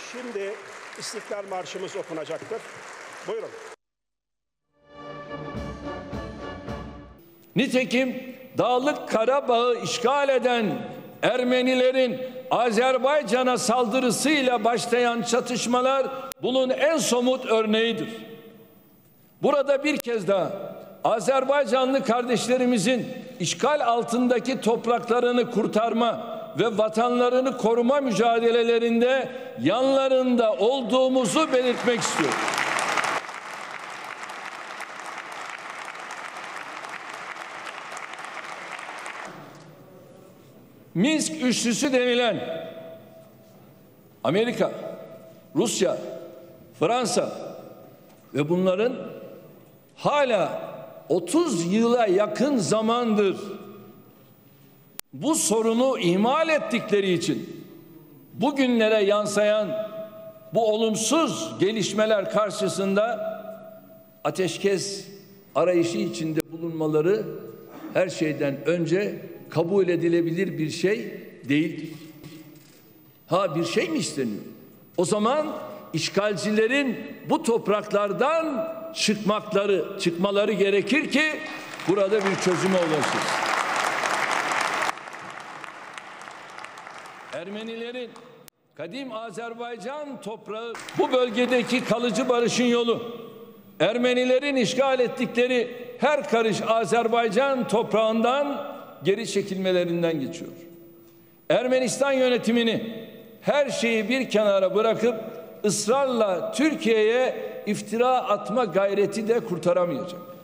Şimdi İstiklal Marşımız okunacaktır. Buyurun. Nitekim Dağlık Karabağ'ı işgal eden Ermenilerin Azerbaycan'a saldırısıyla başlayan çatışmalar bunun en somut örneğidir. Burada bir kez daha Azerbaycanlı kardeşlerimizin işgal altındaki topraklarını kurtarma ve vatanlarını koruma mücadelelerinde yanlarında olduğumuzu belirtmek istiyorum. Minsk üçlüsü denilen Amerika, Rusya, Fransa ve bunların hala 30 yıla yakın zamandır bu sorunu ihmal ettikleri için bugünlere yansıyan bu olumsuz gelişmeler karşısında ateşkes arayışı içinde bulunmaları her şeyden önce kabul edilebilir bir şey değildir. Bir şey mi isteniyor? O zaman işgalcilerin bu topraklardan çıkmaları gerekir ki burada bir çözüme ulaşır. Ermenilerin kadim Azerbaycan toprağı bu bölgedeki kalıcı barışın yolu. Ermenilerin işgal ettikleri her karış Azerbaycan toprağından geri çekilmelerinden geçiyor. Ermenistan yönetimini her şeyi bir kenara bırakıp ısrarla Türkiye'ye iftira atma gayreti de kurtaramayacak.